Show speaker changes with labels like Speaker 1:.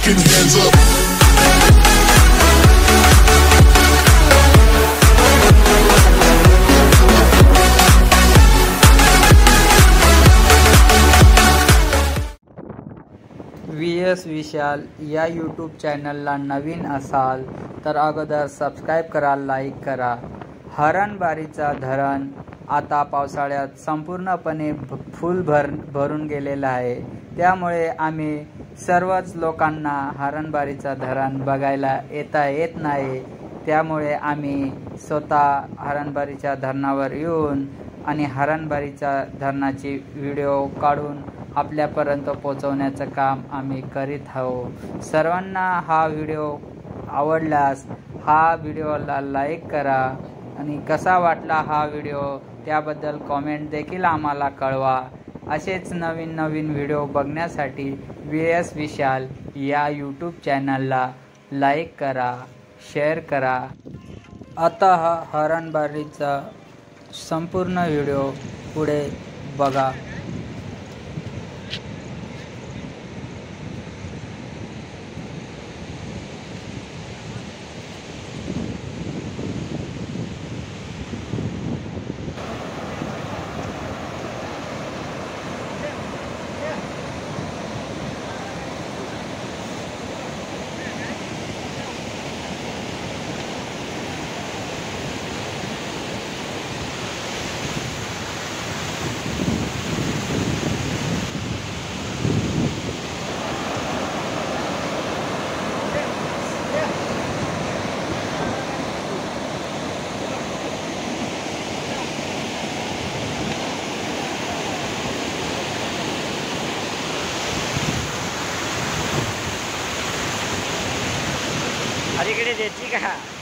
Speaker 1: fucking hands up.
Speaker 2: VS विशाल या YouTube चॅनलला नवीन असाल तर अगोदर सबस्क्राईब करा, लाईक करा। हरणबारीचा धरण आता पावसाळ्यात संपूर्णपणे फुल भरून गेलेला आहे। त्यामुळे आम्ही सर्वच लोकांना हरणबारीचा धरण बघायला येत नाही। त्यामुळे आम्ही स्वतः हरणबारीच्या धरणावर येऊन आणि हरणबारीच्या धरणाची व्हिडिओ काढून आपल्यापर्यंत पोहोचवण्याचं काम आम्ही करीत आहोत। सर्वांना हा व्हिडिओ आवडल्यास हा व्हिडिओला लाईक करा आणि कसा वाटला हा व्हिडिओ त्याबद्दल कमेंट देखील आम्हाला कळवा। असेच नवीन व्हिडिओ बघण्यासाठी VS विशाल या यूट्यूब चॅनलला लाईक करा, शेअर करा। आता हा हरणबारीचा संपूर्ण व्हिडिओ पुढे बघा।
Speaker 3: अलीकडे द्यायची का?